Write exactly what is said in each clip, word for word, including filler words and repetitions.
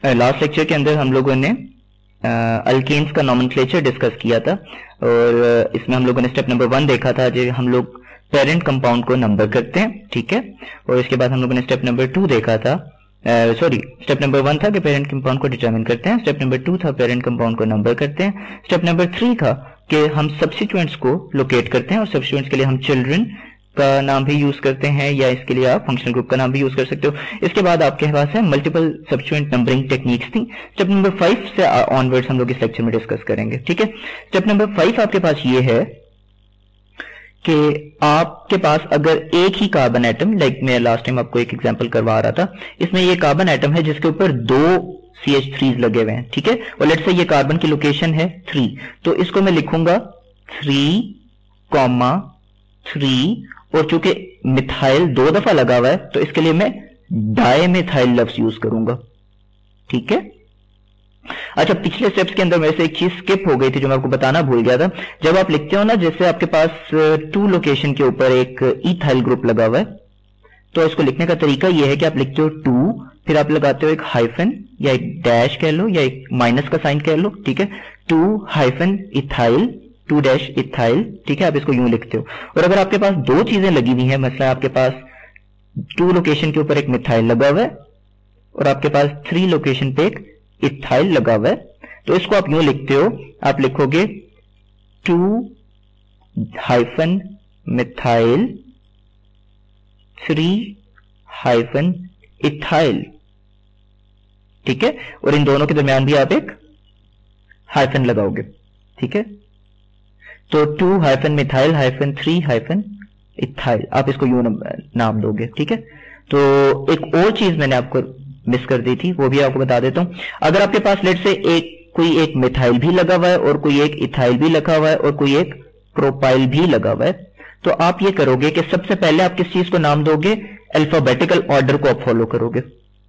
Last lecture के अंदर हम लोगों ने अल्केन्स का नॉमेनक्लेचर डिस्कस किया था और इसमें हम लोगों ने स्टेप नंबर वन देखा था जो हम लोग पेरेंट कंपाउंड को नंबर करते हैं, ठीक है। और इसके बाद हम लोगों ने स्टेप नंबर टू देखा था, सॉरी स्टेप नंबर वन था कि पेरेंट कंपाउंड को डिटरमिन करते हैं, स्टेप नंबर टू था पेरेंट कंपाउंड को नंबर करते हैं, स्टेप नंबर थ्री था कि हम सब्स्टिट्यूएंट्स को लोकेट करते हैं और सब्स्टिट्यूएंट्स के लिए हम चिल्ड्रन का नाम भी यूज करते हैं या इसके लिए आप फंक्शनल ग्रुप का नाम भी यूज कर सकते हो। इसके बाद आपके पास है मल्टीपल सब्स्टिट्यूएंट नंबरिंग टेक्निक्स थी। स्टेप नंबर फाइव से ऑनवर्ड्स हम लोग इस लेक्चर में डिस्कस करेंगे, ठीक है। स्टेप नंबर फाइव आपके पास ये है कि आपके पास अगर एक ही कार्बन एटम, लाइक मैं लास्ट टाइम आपको एक एग्जांपल करवा रहा था, इसमें ये कार्बन एटम है जिसके ऊपर दो सी एच थ्री लगे हुए हैं, ठीक है। और लेट्स से ये कार्बन की लोकेशन है थ्री, तो इसको मैं लिखूंगा थ्री कॉमा थ्री, और चूंकि मिथाइल दो दफा लगा हुआ है तो इसके लिए मैं डाई मिथाइल लफ्ज यूज करूंगा, ठीक है। अच्छा, पिछले स्टेप्स के अंदर मेरे से एक चीज स्किप हो गई थी जो मैं आपको बताना भूल गया था। जब आप लिखते हो ना, जैसे आपके पास टू लोकेशन के ऊपर एक इथाइल ग्रुप लगा हुआ है, तो इसको लिखने का तरीका यह है कि आप लिखते हो टू, फिर आप लगाते हो एक हाइफन या एक डैश कह लो या एक माइनस का साइन कह लो, ठीक है। Two hyphen ethyl, two dash ethyl, ठीक है। आप इसको यूं लिखते हो। और अगर आपके पास दो चीजें लगी हुई हैं, मतलब आपके पास टू लोकेशन के ऊपर एक मिथाइल लगा हुआ है और आपके पास थ्री लोकेशन पे एक इथाइल लगा हुआ है, तो इसको आप यूं लिखते हो, आप लिखोगे two hyphen methyl three hyphen ethyl, ठीक है। और इन दोनों के दरमियान भी आप एक हाइफन लगाओगे, ठीक है। तो two hyphen methyl hyphen three hyphen ethyl, आप इसको यूं नाम दोगे, ठीक है। तो एक और चीज मैंने आपको मिस कर दी थी, वो भी आपको बता देता हूं। अगर आपके पास लेट से एक कोई एक मिथाइल भी लगा हुआ है और कोई एक इथाइल भी लगा हुआ है और कोई एक प्रोपाइल भी लगा हुआ है, तो आप ये करोगे कि सबसे पहले आप किस चीज को नाम दोगे, अल्फाबेटिकल ऑर्डर को आप फॉलो करोगे,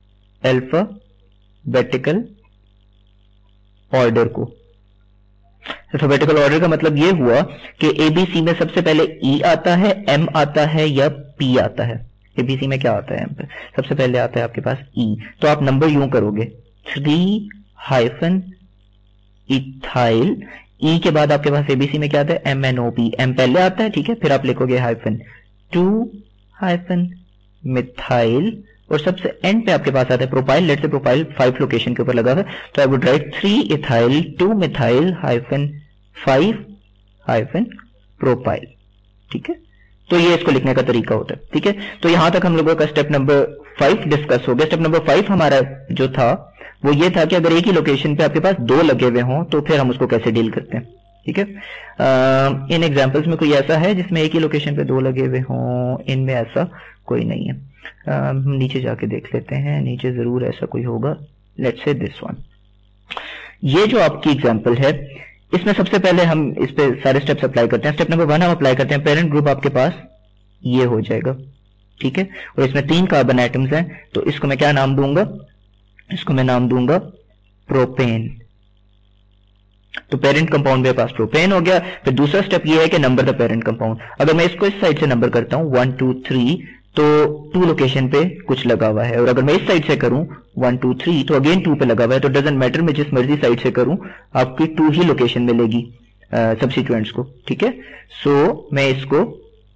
अल्फाबेटिकल ऑर्डर को। अल्फाबेटिकल ऑर्डर का मतलब ये हुआ कि एबीसी में सबसे पहले ई आता है, एम आता है या पी आता है। एबीसी में क्या आता है, एम पे सबसे पहले आता है आपके पास ई, तो आप नंबर यूं करोगे थ्री हाइफन इथाइल, ई के बाद आपके पास एबीसी में क्या आता है, M N O P, M पहले आता है, ठीक है। फिर आप लिखोगे हाइफन टू हाइफन मिथाइल और सबसे एंड पे आपके पास आता है propyl. Let's say propyl five location के ऊपर लगा है, तो I would write three ethyl two methyl hyphen five hyphen propyl, ठीक है। तो ये इसको लिखने का तरीका होता है, ठीक है। तो यहां तक हम लोगों का स्टेप नंबर फाइव डिस्कस हो गया। स्टेप नंबर फाइव हमारा जो था वो ये था कि अगर एक ही लोकेशन पे आपके पास दो लगे हुए हों तो फिर हम उसको कैसे डील करते हैं, ठीक है। आ, इन एग्जांपल्स में कोई ऐसा है जिसमें एक ही लोकेशन पे दो लगे हुए हों, इनमें ऐसा कोई नहीं है। हम नीचे जाके देख लेते हैं, नीचे जरूर ऐसा कोई होगा। लेट्स से दिस वन, ये जो आपकी एग्जांपल है इसमें सबसे पहले हम इस पे सारे स्टेप्स अप्लाई करते हैं। स्टेप नंबर वन हम अप्लाई करते हैं, पेरेंट ग्रुप आपके पास ये हो जाएगा, ठीक है। और इसमें तीन कार्बन आइटम्स हैं, तो इसको मैं क्या नाम दूंगा, इसको मैं नाम दूंगा प्रोपेन। तो पेरेंट कंपाउंड मेरे पास प्रोपेन हो गया। फिर दूसरा स्टेप ये है कि नंबर द पेरेंट कंपाउंड। अगर मैं इसको इस साइड से नंबर करता हूं वन टू थ्री, तो टू लोकेशन पे कुछ लगा हुआ है, और अगर मैं इस साइड से करूं वन टू थ्री तो अगेन टू पे लगा हुआ है, तो डजेंट मैटर मैं जिस मर्जी साइड से करूं आपकी टू ही लोकेशन मिलेगी सब्स्टिट्यूएंट्स को, ठीक है। सो so, मैं इसको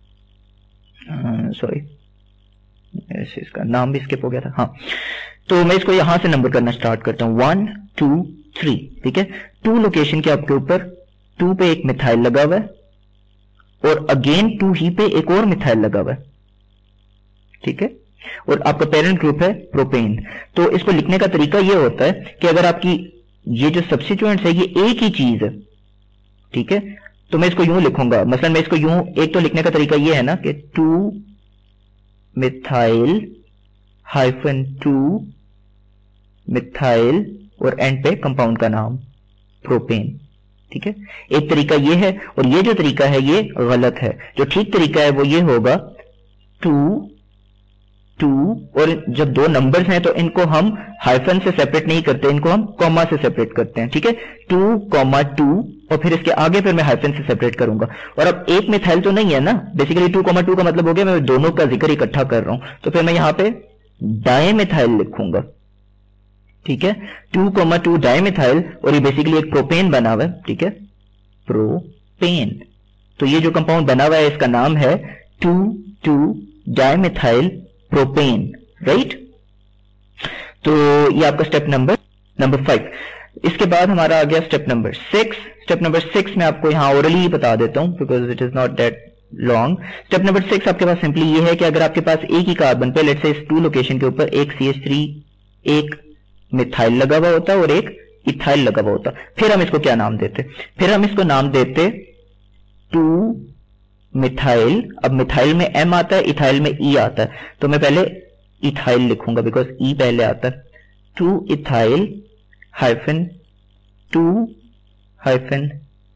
सॉरी इसका नाम भी स्किप हो गया था, हाँ। तो मैं इसको यहां से नंबर करना स्टार्ट करता हूं वन टू थ्री, ठीक है। टू लोकेशन के आपके ऊपर टू पे एक मिथाइल लगा हुआ है और अगेन टू ही पे एक और मिथाइल लगा हुआ है, ठीक है। और आपका पेरेंट ग्रुप है प्रोपेन। तो इसको लिखने का तरीका यह होता है कि अगर आपकी ये जो सब्स्टिट्यूएंट्स है ये एक ही चीज है, ठीक है, तो मैं इसको यूं लिखूंगा। मसलन मैं इसको यूं, एक तो लिखने का तरीका यह है ना कि two methyl hyphen two methyl और एंड पे कंपाउंड का नाम प्रोपेन, ठीक है। एक तरीका ये है, और ये जो तरीका है ये गलत है। जो ठीक तरीका है वो ये होगा टू टू, और जब दो नंबर्स हैं तो इनको हम हाइफन से सेपरेट नहीं करते, इनको हम कॉमा से सेपरेट करते हैं, ठीक है। टू कॉमा टू, और फिर इसके आगे फिर मैं हाइफन से सेपरेट करूंगा। और अब एक मिथाइल तो नहीं है ना, बेसिकली टू कॉमा टू का मतलब हो गया मैं दोनों का जिक्र इकट्ठा कर रहा हूं, तो फिर मैं यहां पे डाई मिथाइल लिखूंगा, ठीक है, टू कोमा टू डाइमिथाइल, और ये बेसिकली एक प्रोपेन बना हुआ है, ठीक है, प्रोपेन। तो ये जो कंपाउंड बना हुआ है इसका नाम है two two dimethyl propane, right. तो ये आपका स्टेप नंबर नंबर फाइव। इसके बाद हमारा आ गया step number six. Step number six में आपको यहाँ ओरली ही बता देता हूं because it is not that long. Step number six आपके पास सिंपली ये है कि अगर आपके पास एक ही कार्बन पे लेट्स से इस टू लोकेशन के ऊपर एक सी एच थ्री, एक मिथाइल लगा हुआ होता और एक इथाइल लगा हुआ होता, फिर हम इसको क्या नाम देते? फिर हम इसको नाम देते टू मिथाइल। अब मिथाइल में एम आता है, इथाइल में ई आता है, तो मैं पहले इथाइल लिखूंगा बिकॉज ई पहले आता है। Two ethyl hyphen two hyphen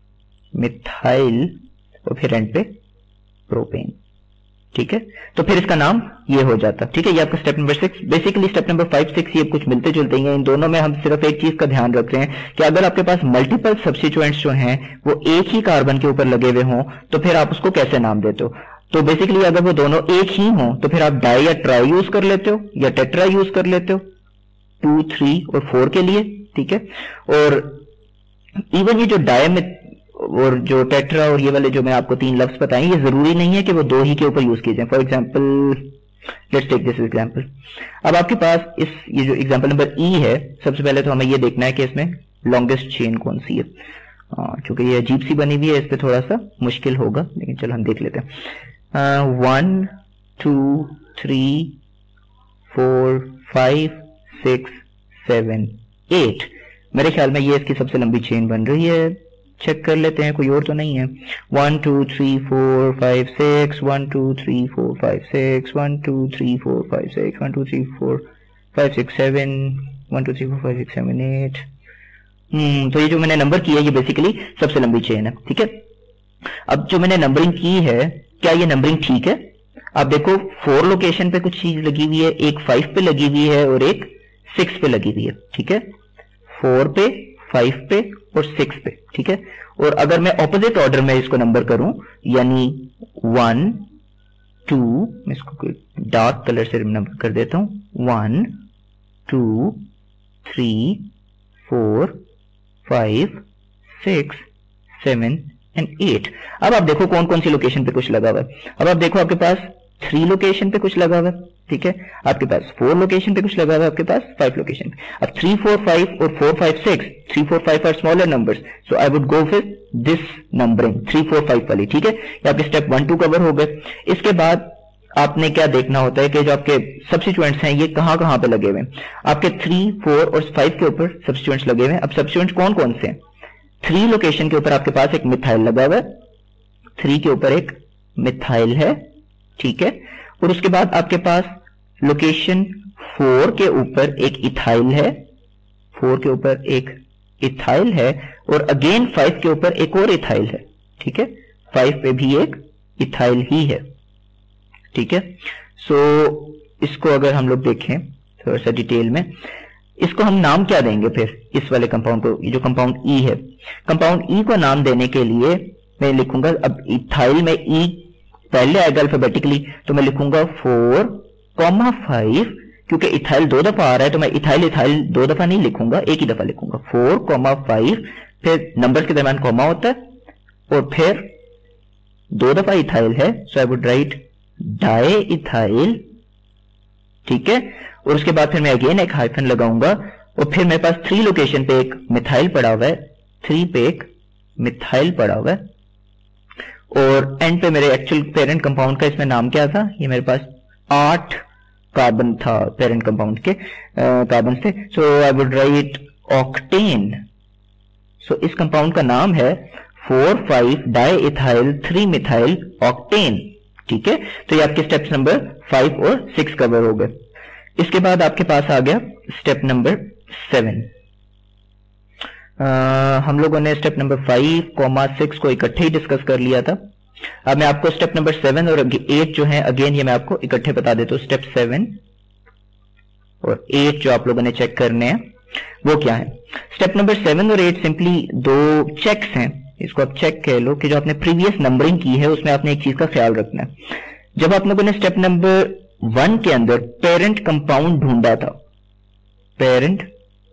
methyl और फिर एंड पे प्रोपेन, ठीक है। तो फिर इसका नाम ये हो जाता, ठीक है। ये आपका step number six. Basically step number five six ये कुछ मिलते जुलते हैं। इन दोनों में हम सिर्फ एक चीज का ध्यान रख रहे हैं कि अगर आपके पास मल्टीपल सब्स्टिट्यूएंट्स जो हैं वो एक ही कार्बन के ऊपर लगे हुए हों तो फिर आप उसको कैसे नाम देते हो? तो बेसिकली अगर वो दोनों एक ही हों तो फिर आप डाई या ट्राई यूज कर लेते हो या टेट्रा यूज कर लेते हो टू, थ्री और फोर के लिए, ठीक है। और इवन ये जो डाई में और जो टेट्रा और ये वाले जो मैं आपको तीन लफ्ज बताएं, ये जरूरी नहीं है कि वो दो ही के ऊपर यूज किए जाए। For example let's take this example. अब आपके पास इस ये जो एग्जांपल नंबर ई है, सबसे पहले तो हमें ये देखना है कि इसमें लॉन्गेस्ट चेन कौन सी है, क्योंकि ये अजीब सी बनी हुई है, इस पे थोड़ा सा मुश्किल होगा, लेकिन चलो हम देख लेते हैं। One two three four five six seven eight, मेरे ख्याल में ये इसकी सबसे लंबी चेन बन रही है। चेक कर लेते हैं, कोई और तो नहीं है। One two three four five six, one two three four five six, one two three four five six, one two three four five six seven, one two three four five six seven eight. Hmm तो ये जो मैंने number की है ये basically सबसे लंबी chain है, ठीक है। अब जो मैंने नंबरिंग की है, क्या ये नंबरिंग ठीक है? आप देखो फोर लोकेशन पे कुछ चीज लगी हुई है, एक फाइव पे लगी हुई है और एक सिक्स पे लगी हुई है, ठीक है। फोर पे, फाइव पे और सिक्स पे, ठीक है। और अगर मैं ऑपोजिट ऑर्डर में इसको नंबर करूं, यानी वन टू, मैं इसको डार्क कलर से नंबर कर देता हूं, one two three four five six seven and eight. अब आप देखो कौन कौन सी लोकेशन पे कुछ लगा हुआ है। अब आप देखो आपके पास थ्री लोकेशन पे कुछ लगा हुआ है, ठीक है। आपके पास फोर लोकेशन पे कुछ लगा हुआ है, आपके पास फाइव लोकेशन पे। अब थ्री फोर फाइव और four five six, three four five are smaller numbers, so I would go with this numbering three four five वाली, ठीक है। ये आपके स्टेप वन टू कवर हो गए। इसके बाद आपने क्या देखना होता है कि जो आपके सब्स्टिट्यूएंट्स हैं ये कहां कहां पे लगे हुए हैं। आपके थ्री फोर और फाइव के ऊपर सब्स्टिट्यूएंट्स लगे हुए हैं। अब सब्स्टिट्यूएंट्स कौन कौन से हैं? थ्री लोकेशन के ऊपर आपके पास एक मिथाइल लगा हुआ है, थ्री के ऊपर एक मिथाइल है, ठीक है। और उसके बाद आपके पास लोकेशन फोर के ऊपर एक इथाइल है, फोर के ऊपर एक इथाइल है और अगेन फाइव के ऊपर एक और इथाइल है, ठीक है। फाइव पे भी एक इथाइल ही है, ठीक है। सो so, इसको अगर हम लोग देखें थोड़ा सा डिटेल में, इसको हम नाम क्या देंगे फिर इस वाले कंपाउंड को? ये जो कंपाउंड ई है, कंपाउंड ई को नाम देने के लिए मैं लिखूंगा, अब इथाइल में ई पहले आएगा अल्फाबेटिकली, तो मैं लिखूंगा फोर कॉमा फाइव, क्योंकि इथाइल दो दफा आ रहा है तो मैं इथाइल इथाइल दो दफा नहीं लिखूंगा, एक ही दफा लिखूंगा। फोर कॉमा फाइव, फिर नंबर के दरमियान कॉमा होता है और फिर दो दफा इथाइल है, so I would write di ethyl, ठीक है। और उसके बाद फिर मैं अगेन एक हाइफन लगाऊंगा और फिर मेरे पास थ्री लोकेशन पे एक मिथाइल पड़ा हुआ है, थ्री पे एक मिथाइल पड़ा हुआ है और एंड पे मेरे एक्चुअल पेरेंट कंपाउंड का इसमें नाम क्या था? ये मेरे पास आठ कार्बन था पेरेंट कंपाउंड के कार्बन से, so I would write octane. So इस कंपाउंड का नाम है four five di ethyl three methyl octane, ठीक है। तो ये आपके स्टेप्स नंबर फाइव और सिक्स कवर हो गए। इसके बाद आपके पास आ गया स्टेप नंबर सेवन। हम लोगों ने step number five comma six को इकट्ठे ही डिस्कस कर लिया था। अब मैं आपको स्टेप नंबर सेवन और एट जो है अगेन ये मैं आपको इकट्ठे बता देता हूं। स्टेप सेवन और एट जो आप लोगों ने चेक करने हैं वो क्या है? स्टेप नंबर सेवन और एट सिंपली दो चेक्स हैं, इसको आप चेक कह लो कि जो आपने प्रीवियस नंबरिंग की है उसमें आपने एक चीज का ख्याल रखना है। जब आप लोगों ने स्टेप नंबर वन के अंदर पेरेंट कंपाउंड ढूंढा था, पेरेंट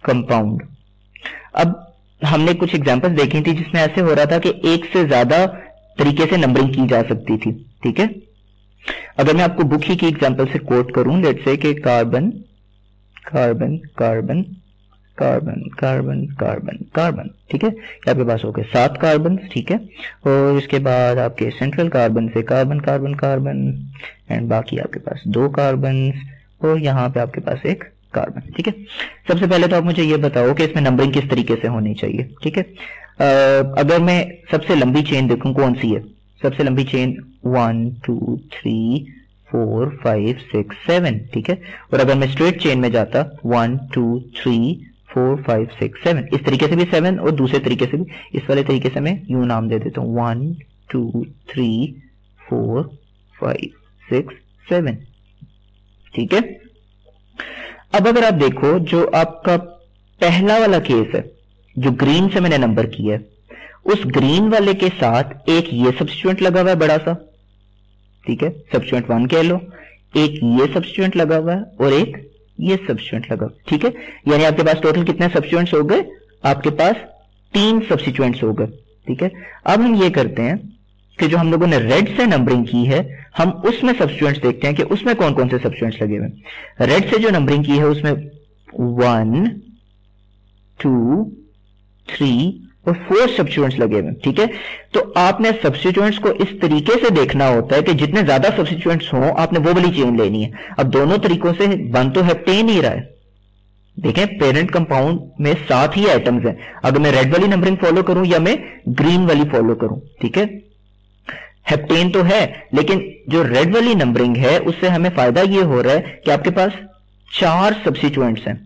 कंपाउंड। अब हमने कुछ एग्जांपल्स देखी थी जिसमें ऐसे हो रहा था कि एक से ज्यादा तरीके से नंबरिंग की जा सकती थी, ठीक है। अगर मैं आपको बुक ही की एग्जांपल से कोट करूं, लेट्स से कि carbon carbon carbon carbon carbon carbon carbon, ठीक है, आपके पास हो गए सात कार्बन, ठीक है, और इसके बाद आपके सेंट्रल कार्बन से कार्बन कार्बन कार्बन एंड बाकी आपके पास दो कार्बन और यहाँ पे आपके पास एक कार्बन, ठीक है। सबसे पहले तो आप मुझे ये बताओ कि इसमें नंबरिंग किस तरीके से होनी चाहिए, ठीक है। अगर मैं सबसे लंबी चेन देखूं कौन सी है, सबसे लंबी chain one two three four five six seven, ठीक है, और अगर मैं स्ट्रेट चेन में जाता one two three four five six seven, इस तरीके से भी सेवन और दूसरे तरीके से भी, इस वाले तरीके से मैं यूं नाम दे देता हूं one two three four five six seven, ठीक है। अब अगर आप देखो जो आपका पहला वाला केस है जो ग्रीन से मैंने नंबर किया है, उस ग्रीन वाले के साथ एक ये सब्स्टिट्यूएंट लगा हुआ है बड़ा सा, ठीक है, सब्स्टिट्यूएंट वन कह लो, एक ये सब्स्टिट्यूएंट लगा हुआ है और एक ये सब्स्टिट्यूएंट लगा हुआ है, ठीक है। यानी आपके पास टोटल कितने सब्स्टिट्यूएंट्स हो गए, आपके पास तीन सब्स्टिट्यूएंट्स हो गए, ठीक है। अब हम ये करते हैं कि जो हम लोगों ने रेड से नंबरिंग की है, हम उसमें सब्स्टिट्यूएंट्स देखते हैं कि उसमें कौन कौन से सब्स्टिट्यूएंट्स लगे हुए। रेड से जो नंबरिंग की है उसमें वन टू थ्री और फोर सब्स्टिट्यूएंट्स लगे हुए, ठीक है। तो आपने सब्स्टिट्यूएंट्स को इस तरीके से देखना होता है कि जितने ज्यादा सब्स्टिट्यूएंट्स हो आपने वो वाली चेन लेनी है। अब दोनों तरीकों से बन तो हेप्टेन ही रहा है, देखें पेरेंट कंपाउंड में सात ही आइटम्स हैं, अगर मैं रेड वाली नंबरिंग फॉलो करूं या मैं ग्रीन वाली फॉलो करूं, ठीक है। हेप्टेन तो है, लेकिन जो रेड वाली नंबरिंग है उससे हमें फायदा ये हो रहा है कि आपके पास चार सब्स्टिट्यूएंट्स हैं,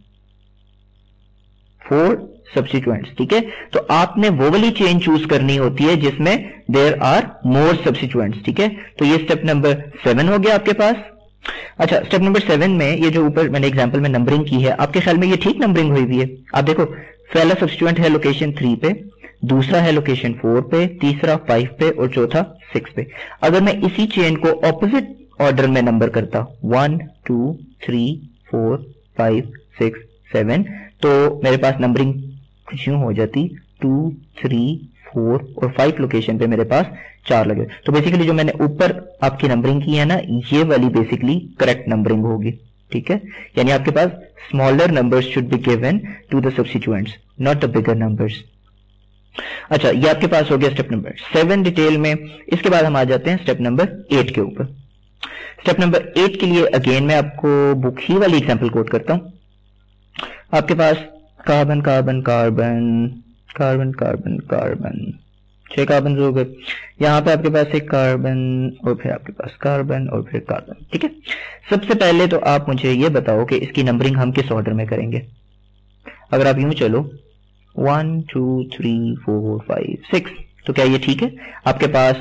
फोर सब्स्टिट्यूएंट्स, ठीक है। तो आपने वो वाली चेन चूज करनी होती है जिसमें देयर आर मोर सब्स्टिट्यूएंट्स, ठीक है। तो ये स्टेप नंबर सेवन हो गया आपके पास। अच्छा, स्टेप नंबर सेवन में ये जो ऊपर मैंने एग्जांपल में नंबरिंग की है, आपके ख्याल में ये ठीक नंबरिंग हुई हुई है? आप देखो पहला सब्स्टिट्यूएंट है लोकेशन थ्री पे, दूसरा है लोकेशन फोर पे, तीसरा फाइव पे और चौथा सिक्स पे। अगर मैं इसी चेन को ऑपोजिट ऑर्डर में नंबर करता one two three four five six seven, तो मेरे पास नंबरिंग कुछ यूं हो जाती टू थ्री फोर और फाइव लोकेशन पे मेरे पास चार लगे। तो बेसिकली जो मैंने ऊपर आपकी नंबरिंग की है ना, ये वाली बेसिकली करेक्ट नंबरिंग होगी, ठीक है। यानी आपके पास smaller numbers should be given to the substituents, not the bigger numbers. अच्छा, ये आपके पास हो गया स्टेप नंबर सेवन डिटेल में। इसके बाद हम आ जाते हैं स्टेप नंबर एट के ऊपर। स्टेप नंबर एट के लिए अगेन मैं आपको बुक ही वाली एग्जांपल कोट करता हूं। आपके पास carbon carbon carbon carbon carbon carbon छह कार्बन हो गए, यहाँ पे आपके पास एक कार्बन और फिर आपके पास कार्बन और फिर कार्बन, ठीक है। सबसे पहले तो आप मुझे ये बताओ कि इसकी नंबरिंग हम किस ऑर्डर में करेंगे। अगर आप यूं चलो one two three four five six, तो क्या ये ठीक है? आपके पास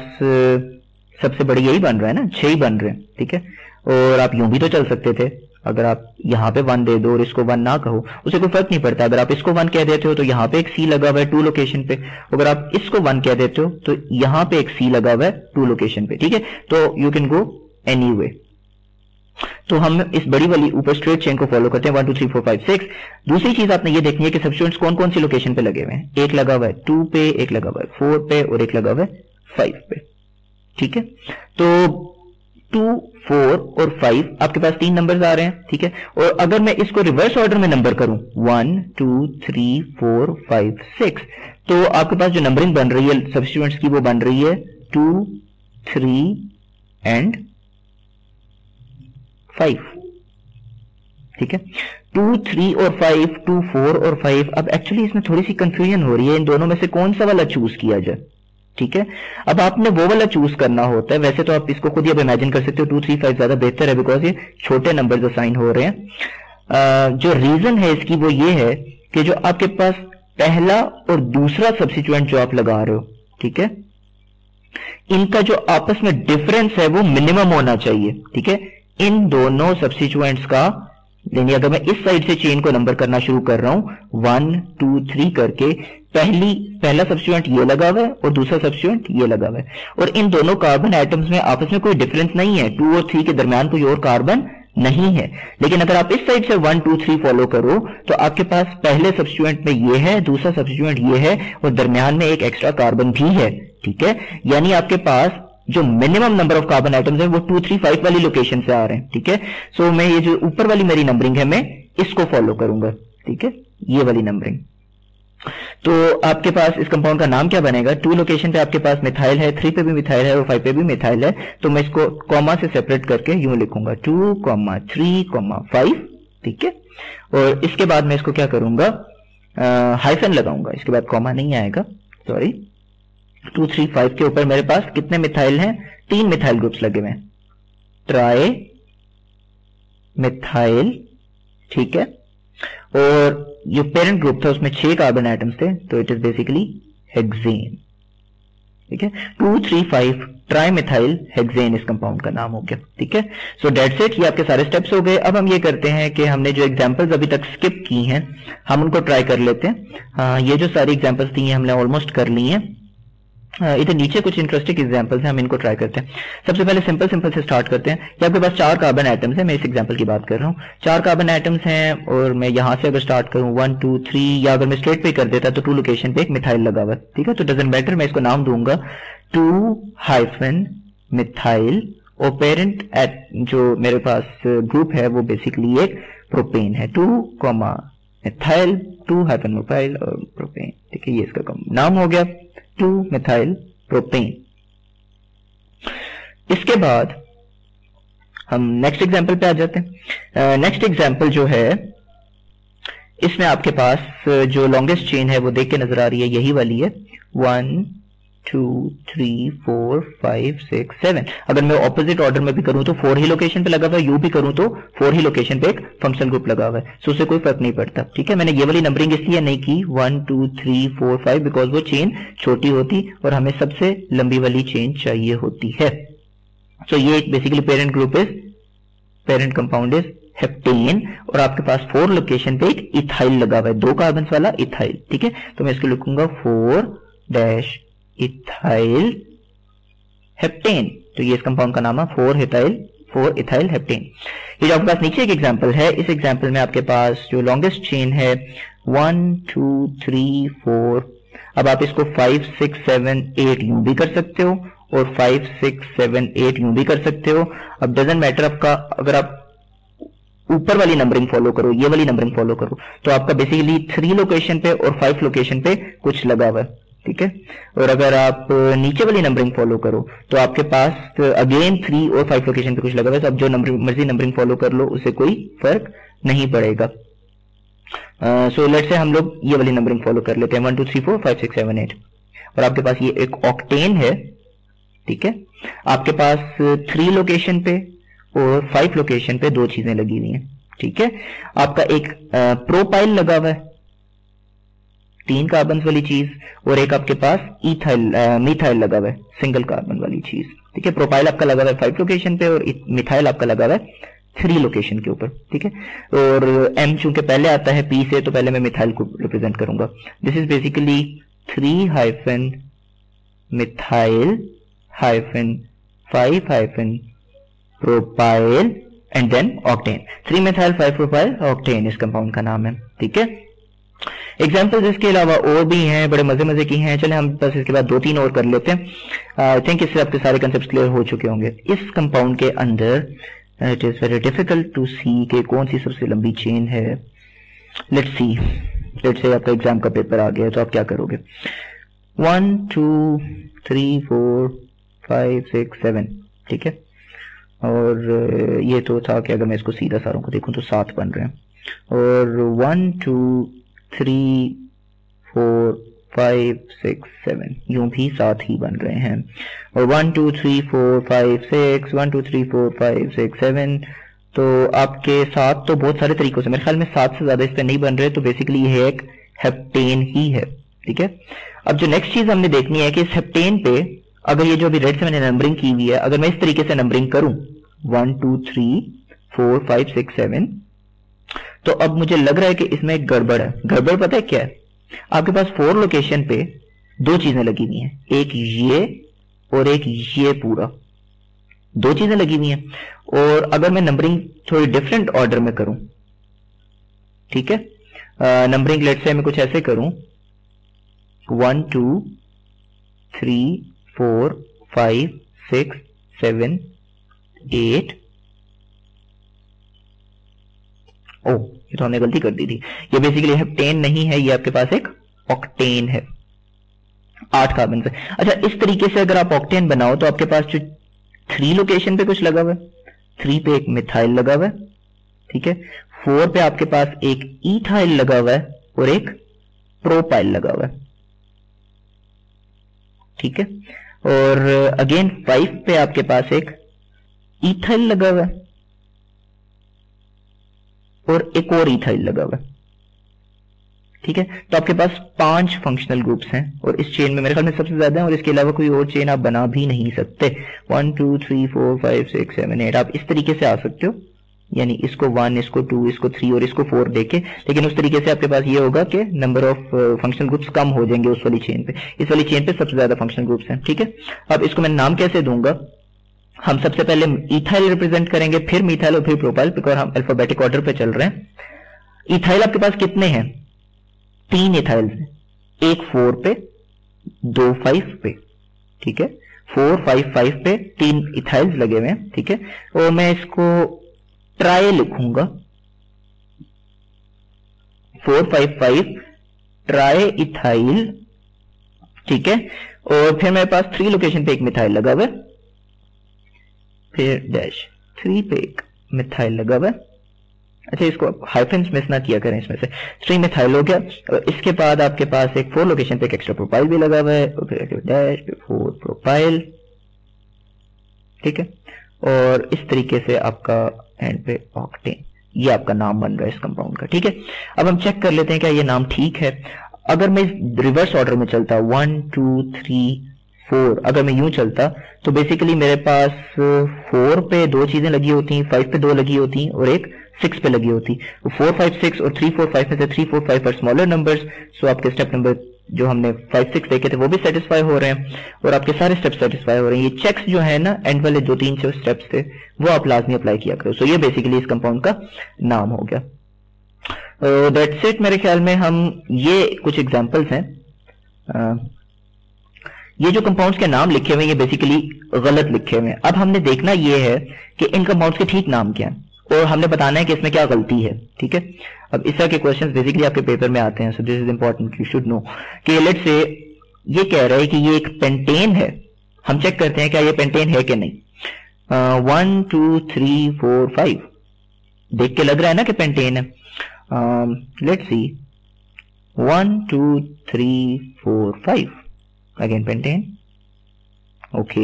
सबसे बड़ी यही बन रहा है ना, छह ही बन रहे हैं, ठीक है। और आप यूं भी तो चल सकते थे, अगर आप यहाँ पे वन दे दो और इसको वन ना कहो, उसे कोई फर्क नहीं पड़ता। अगर आप इसको वन कह देते हो तो यहाँ पे एक सी लगा हुआ है टू लोकेशन पे, अगर आप इसको वन कह देते हो तो यहाँ पे एक सी लगा हुआ है टू लोकेशन पे, ठीक है। तो you can go any way. तो हम इस बड़ी वाली ऊपर स्ट्रेट चेन को फॉलो करते हैं one two three four five six. दूसरी चीज आपने ये देखनी है कि सब्स्टिट्यूएंट्स कौन कौन सी लोकेशन पे लगे हुए हैं। एक लगा हुआ है टू पे, एक लगा हुआ है फोर पे और एक लगा हुआ है फाइव पे, ठीक है। तो टू फोर और फाइव आपके पास तीन नंबर्स आ रहे हैं, ठीक है। और अगर मैं इसको रिवर्स ऑर्डर में नंबर करूं one two three four five six, तो आपके पास जो नंबरिंग बन रही है सब्स्टिट्यूएंट्स की वो बन रही है टू थ्री एंड फाइव, ठीक है। टू थ्री और फाइव, टू फोर और फाइव। अब एक्चुअली इसमें थोड़ी सी कंफ्यूजन हो रही है, इन दोनों में से कौन सा वाला चूज किया जाए, ठीक है। अब आपने वो वाला चूज करना होता है। वैसे तो आप इसको खुद ही अब इमेजिन कर सकते हो, टू थ्री फाइव ज्यादा बेहतर है बिकॉज ये छोटे नंबर्स असाइन हो रहे हैं। आ, जो रीजन है इसकी वो ये है कि जो आपके पास पहला और दूसरा सब्स्टिट्यूएंट जो आप लगा रहे हो, ठीक है, इनका जो आपस में डिफरेंस है वो मिनिमम होना चाहिए, ठीक है। इन दोनों सब्स्टिट्यूएंट्स का, यानी अगर मैं इस साइड से चेन को नंबर करना शुरू कर रहा हूं वन टू थ्री करके, पहली पहला सब्स्टिट्यूएंट ये लगा हुआ है और दूसरा सब्स्टिट्यूएंट ये लगा हुआ है, और इन दोनों कार्बन एटम्स में आपस में कोई डिफरेंस नहीं है, टू और थ्री के दरमियान कोई और कार्बन नहीं है। लेकिन अगर आप इस साइड से वन टू थ्री फॉलो करो तो आपके पास पहले सब्स्टिट्यूएंट में ये है, दूसरा सब्स्टिट्यूएंट ये है और दरमियान में एक एक्स्ट्रा कार्बन भी है, ठीक है। यानी आपके पास जो minimum number of carbon items है वो टू थ्री फाइव वाली लोकेशन से आ रहे हैं, ठीक है। सो मैं ये जो ऊपर वाली मेरी नंबरिंग है मैं इसको फॉलो करूंगा, ठीक है, ये वाली नंबरिंग। तो आपके पास इस कंपाउंड का नाम क्या बनेगा, टू लोकेशन पे आपके पास मिथाइल है, थ्री पे भी मिथाइल है और फाइव पे भी मिथाइल है। तो मैं इसको कॉमा से सेपरेट करके यूं लिखूंगा two comma three comma five, ठीक है। और इसके बाद मैं इसको क्या करूंगा, हाइफन लगाऊंगा, इसके बाद कॉमा नहीं आएगा, सॉरी। टू थ्री फाइव के ऊपर मेरे पास कितने मिथाइल हैं, तीन मिथाइल ग्रुप्स लगे हुए, ट्राई मिथाइल, ठीक है। और जो पेरेंट ग्रुप था उसमें छह कार्बन एटम्स थे, तो इट इज बेसिकली हेक्सेन, ठीक है। Two three five tri methyl hexane इस कंपाउंड का नाम हो गया, ठीक है। सो डेट्स इट, ये आपके सारे स्टेप्स हो गए। अब हम ये करते हैं कि हमने जो एग्जांपल्स अभी तक स्किप की हैं हम उनको ट्राई कर लेते हैं। हाँ, ये जो सारी एग्जांपल्स थी हमने ऑलमोस्ट कर ली हैं। इधर नीचे कुछ इंटरेस्टिंग एग्जांपल्स हैं, हम इनको ट्राई करते हैं। सबसे पहले सिंपल सिंपल से स्टार्ट करते हैं। कि आपके पास चार कार्बन एटम्स हैं, मैं इस एग्जांपल की बात कर रहा हूँ। चार कार्बन एटम्स हैं और मैं यहां से अगर स्टार्ट करूं वन टू थ्री, या अगर मैं स्ट्रेट पे कर देता तो टू लोकेशन पे एक मिथाइल लगा हुआ है, ठीक है। तो डजंट मैटर, मैं इसको नाम दूंगा टू हाइफन मिथाइल और पेरेंट एट जो मेरे पास ग्रुप है वो बेसिकली एक प्रोपेन है, two comma methyl, two hyphen methyl और प्रोपेन, ठीक है। ये इसका नाम हो गया टू मिथाइल प्रोपेन। इसके बाद हम नेक्स्ट एग्जांपल पे आ जाते हैं। नेक्स्ट uh, एग्जांपल जो है इसमें आपके पास जो लॉन्गेस्ट चेन है वो देख के नजर आ रही है, यही वाली है, one two three four five six seven. अगर मैं ऑपोजिट ऑर्डर में भी करूं तो फोर ही लोकेशन पे लगा हुआ है, यू भी करूं तो फोर ही लोकेशन पे एक फंक्शनल ग्रुप लगा हुआ है, सो उससे कोई फर्क नहीं पड़ता, ठीक है। मैंने ये वाली नंबरिंग इसलिए नहीं की one two three four five because वो चेन छोटी होती और हमें सबसे लंबी वाली चेन चाहिए होती है। सो so, ये एक basically parent group is parent compound is heptane और आपके पास फोर लोकेशन पे एक इथाइल लगा हुआ है, दो कार्बन वाला इथाइल, ठीक है। तो मैं इसको लिखूंगा फोर डैश इथाइल हेप्टेन। तो ये इस कंपाउंड का नाम है four ethyl four ethyl heptane. ये जो आपके पास नीचे एक एग्जांपल है, इस एग्जांपल में आपके पास जो लॉन्गेस्ट चेन है वन टू थ्री फोर। अब आप इसको फाइव सिक्स सेवन एट यूं भी कर सकते हो और फाइव सिक्स सेवन एट यूं भी कर सकते हो। अब डजंट मैटर आपका, अगर आप ऊपर वाली नंबरिंग फॉलो करो, ये वाली नंबरिंग फॉलो करो, तो आपका बेसिकली थ्री लोकेशन पे और फाइव लोकेशन पे कुछ लगा हुआ है, ठीक है। और अगर आप नीचे वाली नंबरिंग फॉलो करो तो आपके पास अगेन थ्री और फाइव लोकेशन पे कुछ लगा हुआ है। तो आप जो नंबर मर्जी नंबरिंग फॉलो कर लो, उससे कोई फर्क नहीं पड़ेगा। सो लेट्स से हम लोग ये वाली नंबरिंग फॉलो कर लेते हैं, one two three four five six seven eight. और आपके पास ये एक ऑक्टेन है, ठीक है। आपके पास थ्री लोकेशन पे और फाइव लोकेशन पे दो चीजें लगी हुई हैं, ठीक है। आपका एक प्रोपाइल लगा हुआ है, तीन कार्बन वाली चीज, और एक आपके पास इथाइल मिथाइल लगा हुआ है, सिंगल कार्बन वाली चीज, ठीक है। प्रोपाइल आपका लगा हुआ है फाइव लोकेशन पे और मिथाइल आपका लगा हुआ है थ्री लोकेशन के ऊपर, ठीक है। और एम चूंकि पहले आता है पी से, तो पहले मैं मिथाइल को रिप्रेजेंट करूंगा। This is basically three hyphen methyl hyphen five hyphen propyl and then octane. Three methyl five propyl octane इस कंपाउंड का नाम है, ठीक है। एग्जाम्पल्स इसके अलावा और भी हैं, बड़े मजे मजे की हैं। चले हम बस इसके बाद दो तीन और कर लेते हैं। आई थिंक इससे आपके सारे कंसेप्ट क्लियर हो चुके होंगे। इस कंपाउंड के अंदर it is very difficult to see कि कौन सी सबसे लंबी चेन है। लेट्स सी, लेट्स से आपका एग्जाम का पेपर आ गया तो आप क्या करोगे, one two three four five six seven, ठीक है। और ये तो था कि अगर मैं इसको सीधा सारों को देखूं तो सात बन रहे हैं, और one two three four five six seven यूं भी सात ही बन रहे हैं, और one two three four five six one two three four five six seven. तो आपके सात तो बहुत सारे तरीकों से, मेरे ख्याल में सात से ज्यादा इस पे नहीं बन रहे, तो बेसिकली ये एक हेप्टेन ही है, ठीक है। अब जो नेक्स्ट चीज हमने देखनी है कि इस हेप्टेन पे अगर ये जो अभी रेड से मैंने नंबरिंग की हुई है, अगर मैं इस तरीके से नंबरिंग करूं one two three four five six seven, तो अब मुझे लग रहा है कि इसमें एक गड़बड़ है। गड़बड़ पता है क्या है, आपके पास फोर लोकेशन पे दो चीजें लगी हुई हैं, एक ये और एक ये पूरा, दो चीजें लगी हुई हैं। और अगर मैं नंबरिंग थोड़ी डिफरेंट ऑर्डर में करूं, ठीक है, नंबरिंग लेट से मैं कुछ ऐसे करूं, one two three four five six seven eight, ओ ये तो हमने गलती कर दी थी, ये बेसिकली हेप्टेन नहीं है, ये आपके पास एक ऑक्टेन है, आठ कार्बन से। अच्छा, इस तरीके से अगर आप ऑक्टेन बनाओ तो आपके पास जो थ्री लोकेशन पे कुछ लगा हुआ है, थ्री पे एक मिथाइल लगा हुआ है, ठीक है, फोर पे आपके पास एक इथाइल लगा हुआ है और एक प्रोपाइल लगा हुआ है, ठीक है, और अगेन फाइव पे आपके पास एक इथाइल लगा हुआ है और एक और इथाइल लगा हुआ है, ठीक है। तो आपके पास पांच फंक्शनल ग्रुप्स हैं और इस चेन में मेरे ख्याल में सबसे ज्यादा है, और इसके अलावा कोई और चेन आप बना भी नहीं सकते। One two three four five six seven eight आप इस तरीके से आ सकते हो, यानी इसको वन, इसको टू, इसको थ्री और इसको फोर देके, लेकिन उस तरीके से आपके पास ये होगा कि नंबर ऑफ फंक्शनल ग्रुप्स कम हो जाएंगे उस वाली चेन पे। इस वाली चेन पे सबसे ज्यादा फंक्शनल ग्रुप्स हैं, ठीक है। अब इसको मैं नाम कैसे दूंगा, हम सबसे पहले इथाइल रिप्रेजेंट करेंगे, फिर मिथाइल और फिर प्रोपाइल, बिकॉज हम अल्फाबेटिक ऑर्डर पे चल रहे हैं। इथाइल आपके पास कितने हैं, तीन इथाइल्स हैं, एक फोर पे, दो फाइव पे, ठीक है, फोर फाइव फाइव पे तीन इथाइल्स लगे हुए हैं, ठीक है। और मैं इसको ट्राई लिखूंगा, four five five tri ethyl, ठीक है। और फिर मेरे पास थ्री लोकेशन पे एक मिथाइल लगा हुआ है, फिर डैश थ्री पे एक मिथाइल लगा हुआ है। अच्छा, इसको हाइफेंस मिस ना किया करें, इसमें से थ्री मिथाइल हो गया। और इसके बाद आपके पास एक फोर लोकेशन पे एक एक्स्ट्रा प्रोपाइल भी लगा हुआ है, और फिर डैश फिर फोर प्रोपाइल, ठीक है। और इस तरीके से आपका एंड पे ऑक्टेन, ये आपका नाम बन रहा है इस कंपाउंड का, ठीक है। अब हम चेक कर लेते हैं क्या ये नाम ठीक है। अगर मैं रिवर्स ऑर्डर में चलता, वन टू थ्री फोर, अगर मैं यूं चलता तो बेसिकली मेरे पास फोर पे दो चीजें लगी होती, फाइव पे दो लगी होती और एक सिक्स पे लगी होती। फोर फाइव सिक्स और थ्री फोर फाइव में से थ्री फोर फाइव पर स्मॉलर नंबर्स, सो आपके स्टेप नंबर जो हमने फाइव सिक्स देखे थे वो भी सेटिस्फाई हो रहे हैं और आपके सारे स्टेप्स सेटिस्फाई हो रहे हैं। ये चेक्स जो है ना, एंड वाले दो तीन जो स्टेप्स थे वो आप लाजमी अप्लाई किया करो। सो ये बेसिकली इस कंपाउंड का नाम हो गया। That's it. मेरे ख्याल में हम ये कुछ एग्जांपल्स हैं, uh, ये जो कंपाउंड्स के नाम लिखे हुए हैं ये बेसिकली गलत लिखे हुए हैं। अब हमने देखना ये है कि इन कंपाउंड्स के ठीक नाम क्या है और हमने बताना है कि इसमें क्या गलती है, ठीक है। अब इस तरह के क्वेश्चंस बेसिकली आपके पेपर में आते हैं, so this is important, you should know. कि लेट्स से ये कह रहा है कि ये एक पेंटेन है, हम चेक करते हैं क्या ये पेंटेन है कि नहीं। One two three four five देख के लग रहा है ना कि पेंटेन है। Let's see, one two three four five, again pentane, okay.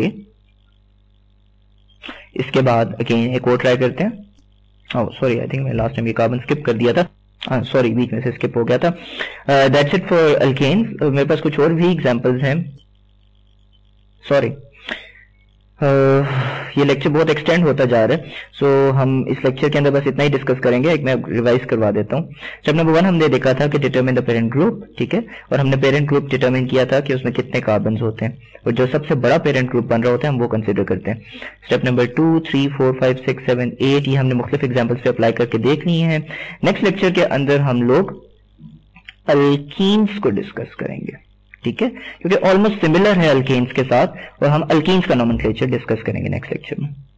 इसके बाद अगेन एक और ट्राई करते हैं। ओह सॉरी, आई थिंक मैं लास्ट टाइम ये कार्बन स्किप कर दिया था, हाँ सॉरी, बीच में से स्किप हो गया था। That's it for alkanes. मेरे पास कुछ और भी एग्जांपल्स हैं, सॉरी। uh, ये लेक्चर बहुत एक्सटेंड होता जा रहा है, सो so, हम इस लेक्चर के अंदर बस इतना ही डिस्कस करेंगे। एक मैं रिवाइज करवा देता हूँ। स्टेप नंबर वन हमने देखा था कि डिटरमिन द पेरेंट ग्रुप, ठीक है, और हमने पेरेंट ग्रुप डिटरमिन किया था कि उसमें कितने कार्बन होते हैं और जो सबसे बड़ा पेरेंट ग्रुप बन रहा होता है हम वो कंसिडर करते हैं। Step number two, three, four, five, six, seven, eight, ये हमने मुख्तलिफ एग्जाम्पल्स पे अप्लाई करके देख लिए हैं। नेक्स्ट लेक्चर के अंदर हम लोग अल्कीन्स को डिस्कस करेंगे, ठीक है, क्योंकि ऑलमोस्ट सिमिलर है अल्केन्स के साथ, और हम अल्कीन्स का नोमेनक्लेचर डिस्कस करेंगे नेक्स्ट लेक्चर में।